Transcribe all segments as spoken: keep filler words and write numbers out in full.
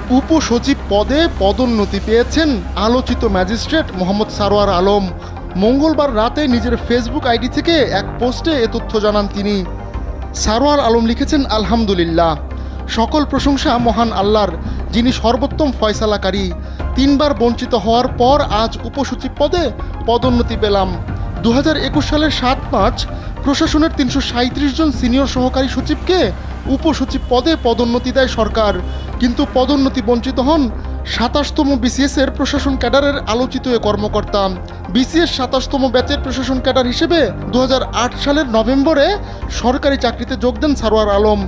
উপসচিব পদে পদোন্নতি পেয়েছেন আলোচিত ম্যাজিস্ট্রেট মোহাম্মদ সারোয়ার আলম। মঙ্গলবার রাতে নিজের ফেসবুক আইডি থেকে এক পোস্টে এ তথ্য জানান তিনি। সারোয়ার আলম লিখেছেন, আলহামদুলিল্লাহ, সকল প্রশংসা মহান আল্লাহর, যিনি সর্বোত্তম ফয়সালাকারী। তিনবার বঞ্চিত হওয়ার পর আজ উপসচিব পদে পদোন্নতি পেলাম। দু হাজার একুশ সালের সাত মার্চ প্রশাসনের তিনশো সাঁত্রিশ জন সিনিয়র সহকারী সচিবকে উপসচিব পদে পদোন্নতি দেয় সরকার, কিন্তু পদোন্নতি বঞ্চিত হন সাতাশতম বিসিএস এর প্রশাসন ক্যাডারের আলোচিত এ কর্মকর্তা। বিসিএস সাতাশতম ব্যাচের প্রশাসন ক্যাডার হিসেবে দু হাজার আট সালের নভেম্বরে সরকারি চাকরিতে যোগ দেন সারোয়ার আলম।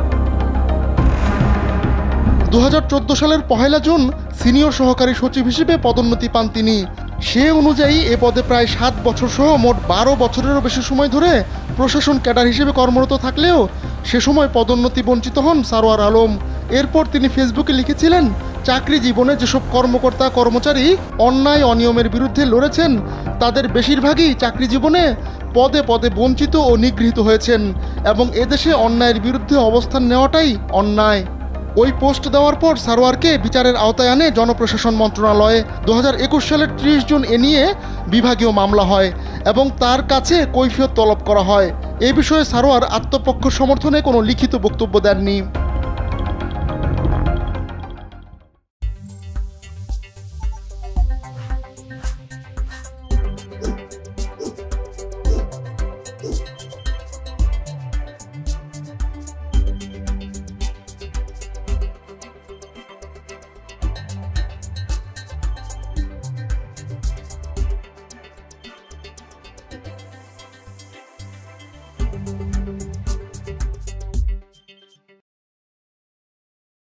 দু হাজার চোদ্দ সালের পহেলা জুন সিনিয়র সহকারী সচিব হিসেবে পদোন্নতি পান তিনি। সে অনুযায়ী এ পদে প্রায় সাত বছর সহ মোট বারো বছরেরও বেশি সময় ধরে প্রশাসন ক্যাডার হিসেবে কর্মরত থাকলেও সে সময় পদোন্নতি বঞ্চিত হন সারোয়ার আলম। এরপর তিনি ফেসবুকে লিখেছিলেন, চাকরি জীবনে যেসব কর্মকর্তা কর্মচারী অন্যায় অনিয়মের বিরুদ্ধে লড়েছেন তাদের বেশিরভাগই চাকরি জীবনে পদে পদে বঞ্চিত ও নিগৃহীত হয়েছেন এবং এদেশে অন্যায়ের বিরুদ্ধে অবস্থান নেওয়াটাই অন্যায়। ওই পোস্ট দেওয়ার পর সারোয়ারকে বিচারের আওতায় আনে জনপ্রশাসন মন্ত্রণালয়ে। দু হাজার একুশ সালের ত্রিশ জুন এ নিয়ে বিভাগীয় মামলা হয় এবং তার কাছে কৈফিয়ত তলব করা হয়। এ বিষয়ে সারোয়ার আত্মপক্ষ সমর্থনে কোনো লিখিত বক্তব্য দেননি।